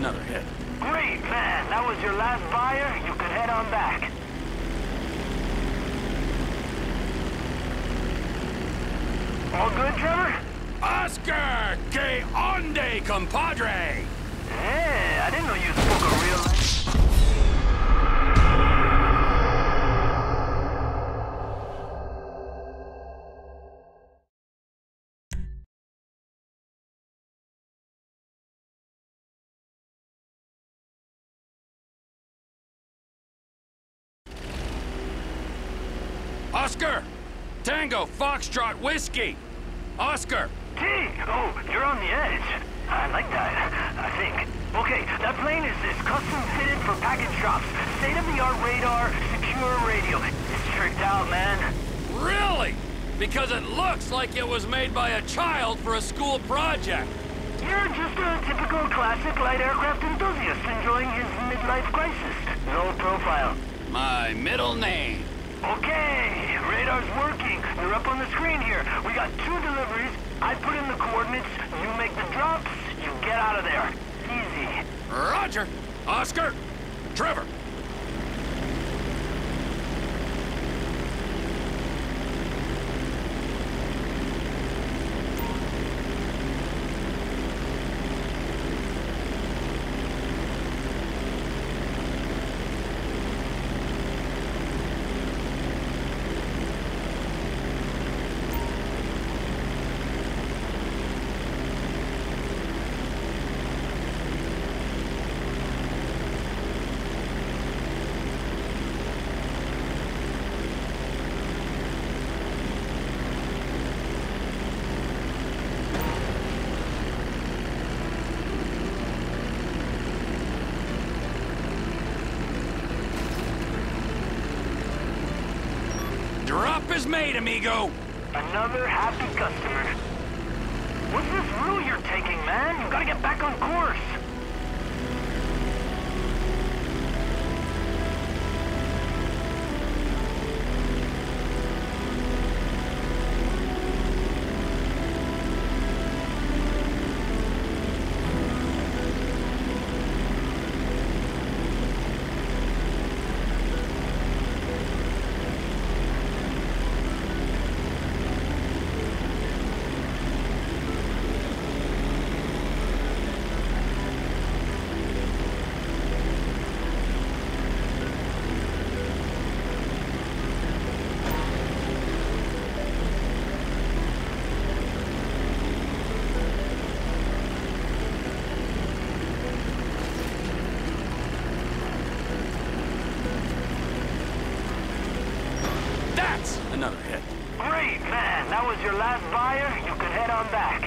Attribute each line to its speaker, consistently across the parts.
Speaker 1: another hit.
Speaker 2: Great, man. That was your last buyer. You can head on back. All good, Trevor?
Speaker 1: Oscar! Que onde, compadre?
Speaker 2: Yeah, I didn't know you spoke a real language.
Speaker 1: Oscar! Tango Foxtrot Whiskey! Oscar!
Speaker 2: T! Oh, you're on the edge. I like that, I think. Okay, that plane is custom fitted for package drops. State-of-the-art radar, secure radio. It's tricked out, man.
Speaker 1: Really? Because it looks like it was made by a child for a school project.
Speaker 2: You're just a typical classic light aircraft enthusiast enjoying his midlife crisis. No profile.
Speaker 1: My middle name.
Speaker 2: Okay, radar's working. They're up on the screen here. We got 2 deliveries. I put in the coordinates. You make the drops. You get out of there. Easy.
Speaker 1: Roger. Oscar. Trevor. Drop is made, amigo.
Speaker 2: Another happy customer. What's this route you're taking, man? You gotta get back on course.
Speaker 1: Another hit.
Speaker 2: Great, man. That was your last buyer. You can head on back.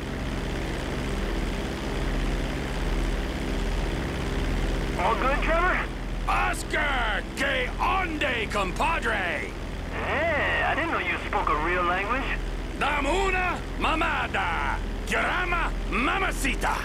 Speaker 2: All good, Trevor?
Speaker 1: Oscar! Que onde, compadre?
Speaker 2: Yeah, I didn't know you spoke a real language.
Speaker 1: Dame una mamada. Llama mamacita.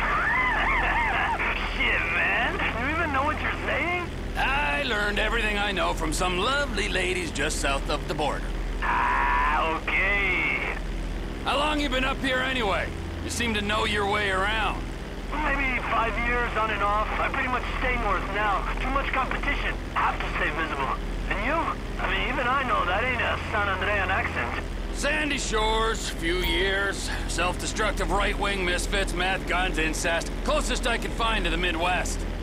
Speaker 2: Shit, man. You even know what you're saying?
Speaker 1: I learned everything I know from some lovely ladies just south of the border.
Speaker 2: Ah, okay.
Speaker 1: How long you been up here anyway? You seem to know your way around.
Speaker 2: Maybe 5 years on and off. I pretty much stay north now. Too much competition. Have to stay visible. And you? I mean, even I know that ain't a San Andrean accent.
Speaker 1: Sandy Shores, few years. Self-destructive right-wing misfits, meth, guns, incest. Closest I can find to the Midwest.